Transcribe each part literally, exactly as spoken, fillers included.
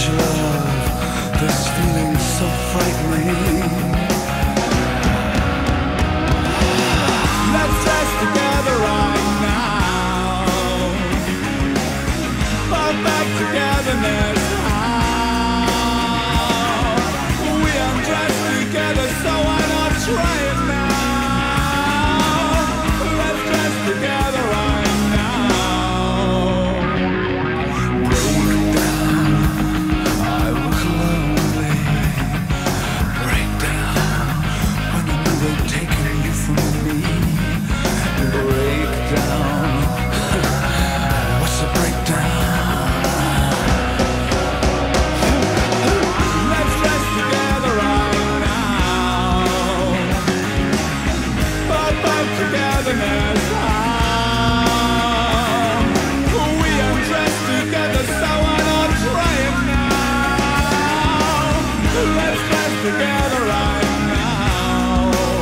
strange love, this feeling so frightening. Let's dance together right now. Perfect togetherness. How we undress together, so why not try it now? Let's dance together right now. Break down, I was lonely. Break down, when I knew they'd taken you from me. Break down, what's a breakdown? Let's dance together right now. Perfect togetherness. How we undress together, so why not try it now? Let's dance together right now.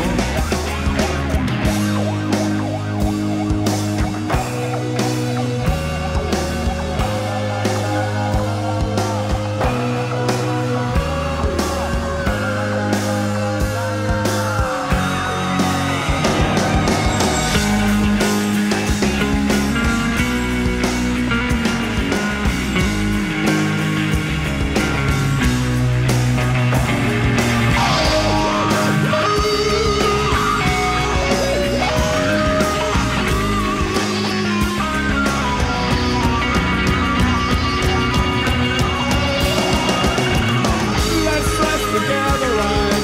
Let's dance together right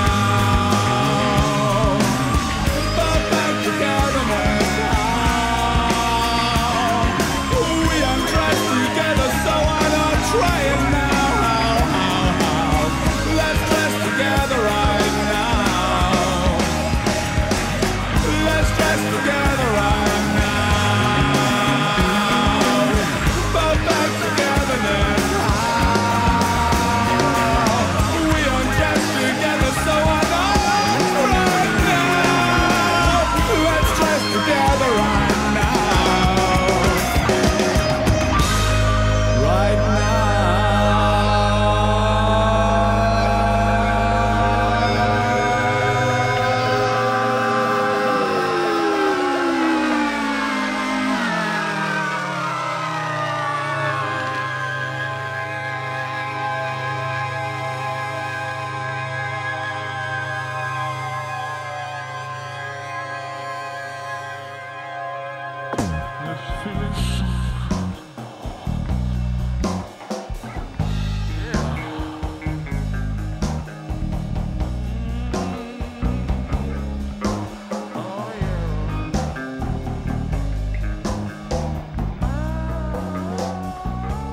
now. Perfect togetherness. How we undress together, so why not try it now? Let's dance together right now. Let's dance together right now. Perfect togetherness. We undress together, so why not right now? Let's dress together right now. Right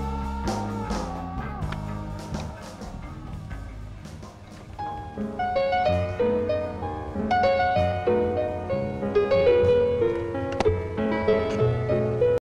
now.